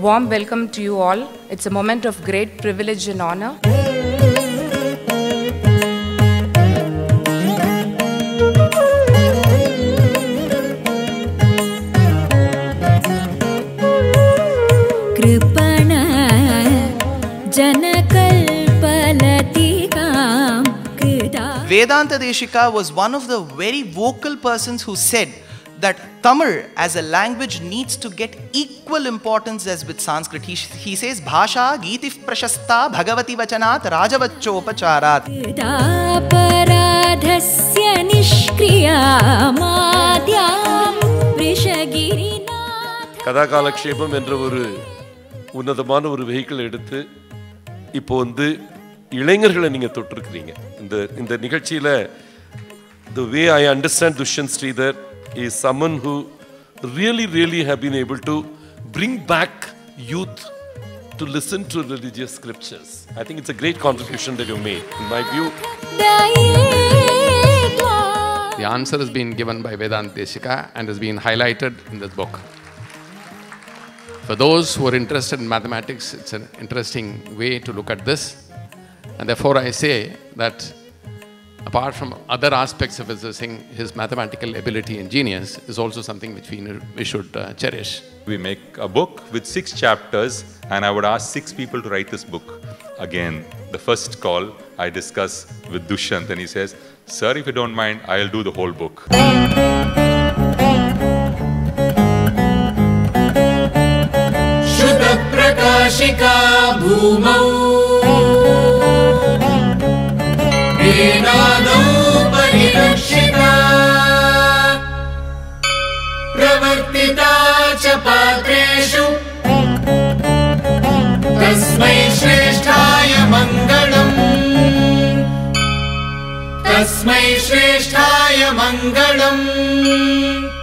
warm welcome to you all. It's a moment of great privilege and honor. Vedanta Desika was one of the very vocal persons who said that Tamil as a language needs to get equal importance as with Sanskrit. He says, Bhasha Geetif Prashasta Bhagavati Vachanat Rajavachopacharat. Kadakalakshepam என்ற ஒரு உன்னதமான ஒரு vehicle எடுத்து இப்போ வந்து இளைஞர்களை நீங்க தொட்டிருக்கிறீங்க. இந்த நிகழ்ச்சியில the way I understand Dushyanth Sridhar is someone who really have been able to bring back youth to listen to religious scriptures. I think it's a great contribution that you made, in my view. The answer has been given by Vedanta Desika and has been highlighted in this book. For those who are interested in mathematics, it's an interesting way to look at this. And therefore I say that apart from other aspects of assessing his mathematical ability and genius is also something which we should cherish. We make a book with 6 chapters and I would ask 6 people to write this book. Again, the first call I discuss with Dushyanth and he says, "Sir, if you don't mind, I'll do the whole book." Shuddha prakashika bhumau प्रवर्तिता च पात्रेषु तस्मै श्रेष्ठाय मङ्गलम् तस्मै श्रेष्ठाय मङ्गलम्